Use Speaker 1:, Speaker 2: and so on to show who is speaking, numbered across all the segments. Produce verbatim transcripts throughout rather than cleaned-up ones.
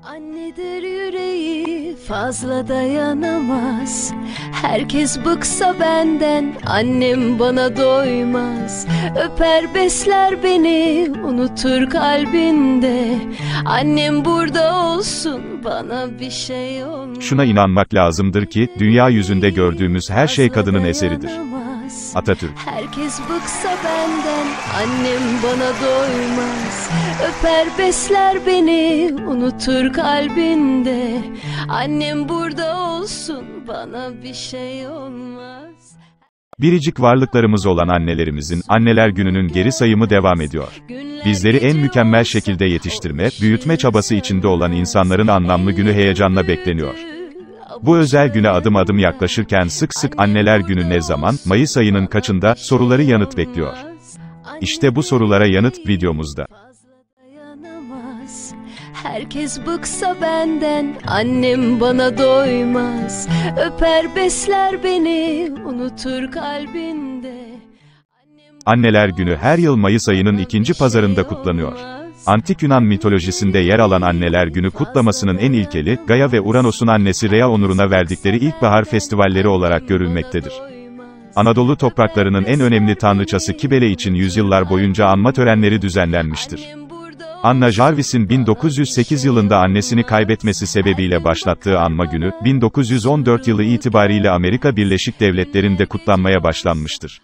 Speaker 1: Annedir yüreği fazla dayanamaz. Herkes bıksa benden, annem bana doymaz. Öper besler beni, unutur kalbinde. Annem burada olsun, bana bir şey olmaz.
Speaker 2: Şuna inanmak lazımdır ki, dünya yüzünde gördüğümüz her şey kadının eseridir. Atatürk.
Speaker 1: Herkes bıksa benden, annem bana doymaz. Öper besler beni, unutur kalbinde. Annem burada olsun, bana bir şey olmaz.
Speaker 2: Biricik varlıklarımız olan annelerimizin, Anneler Günü'nün geri sayımı devam ediyor. Bizleri en mükemmel şekilde yetiştirme, büyütme çabası içinde olan insanların anlamlı günü heyecanla bekleniyor. Bu özel güne adım adım yaklaşırken sık sık Anneler Günü ne zaman, Mayıs ayının kaçında, soruları yanıt bekliyor. İşte bu sorulara yanıt, videomuzda.
Speaker 1: Herkes bıksa benden, annem bana doymaz. Öper besler beni, unutur kalbinde.
Speaker 2: Anneler Günü her yıl Mayıs ayının ikinci pazarında kutlanıyor. Antik Yunan mitolojisinde yer alan Anneler Günü kutlamasının en ilkeli, Gaia ve Uranos'un annesi Rhea onuruna verdikleri ilkbahar festivalleri olarak görülmektedir. Anadolu topraklarının en önemli tanrıçası Kibele için yüzyıllar boyunca anma törenleri düzenlenmiştir. Anna Jarvis'in bin dokuz yüz sekiz yılında annesini kaybetmesi sebebiyle başlattığı anma günü, bin dokuz yüz on dört yılı itibariyle Amerika Birleşik Devletleri'nde kutlanmaya başlanmıştır.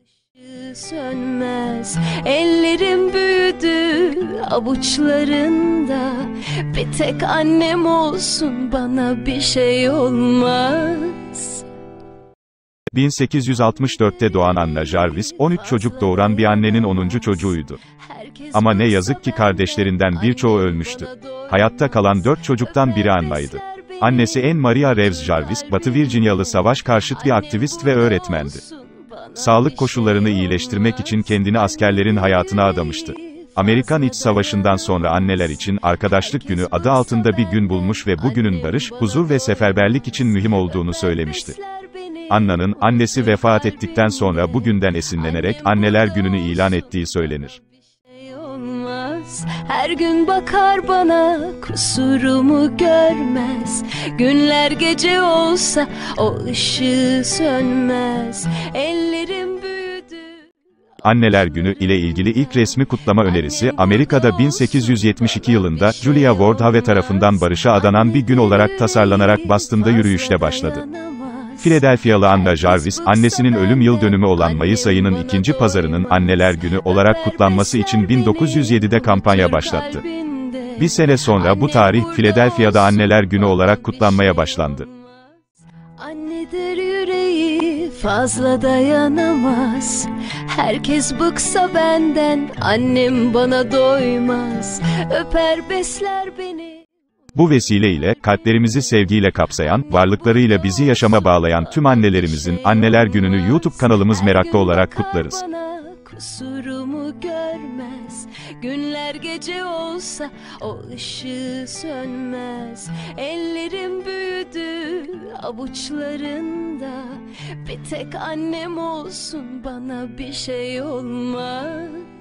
Speaker 1: Sönmez, ellerim büyüdü avuçlarında. Bir tek annem olsun, bana bir şey olmaz.
Speaker 2: bin sekiz yüz altmış dörtte doğan Anna Jarvis, on üç çocuk doğuran bir annenin onuncu çocuğuydu. Ama ne yazık ki kardeşlerinden birçoğu ölmüştü. Hayatta kalan dört çocuktan biri Anna'ydı. Annesi Anne Maria Reeves Jarvis, Batı Virginialı savaş karşıt bir aktivist ve öğretmendi. Sağlık koşullarını iyileştirmek için kendini askerlerin hayatına adamıştı. Amerikan İç Savaşı'ndan sonra anneler için Arkadaşlık Günü adı altında bir gün bulmuş ve bu günün barış, huzur ve seferberlik için mühim olduğunu söylemişti. Anna'nın, annesi vefat ettikten sonra bu günden esinlenerek Anneler Günü'nü ilan ettiği söylenir.
Speaker 1: Her gün bakar bana, kusurumu görmez. Günler gece olsa, o ışığı sönmez. Ellerim büyüdü.
Speaker 2: Anneler Günü ile ilgili ilk resmi kutlama önerisi, Amerika'da bin sekiz yüz yetmiş iki yılında, Julia Ward Howe tarafından barışa adanan bir gün olarak tasarlanarak Boston'da yürüyüşle başladı. Philadelphia'lı Anna Jarvis, annesinin ölüm yıl dönümü olan Mayıs ayının ikinci pazarının Anneler Günü olarak kutlanması için bin dokuz yüz yedide kampanya başlattı. Bir sene sonra bu tarih, Philadelphia'da Anneler Günü olarak kutlanmaya başlandı.
Speaker 1: Annedir yüreği fazla dayanamaz. Herkes bıksa benden, annem bana doymaz. Öper besler beni.
Speaker 2: Bu vesileyle, kalplerimizi sevgiyle kapsayan, varlıklarıyla bizi yaşama bağlayan tüm annelerimizin, Anneler Günü'nü YouTube kanalımız meraklı olarak kutlarız.
Speaker 1: Kusurumu görmez. Günler gece olsa, o ışığı sönmez. Ellerim büyüdü avuçlarında. Bir tek annem olsun, bana bir şey olmaz.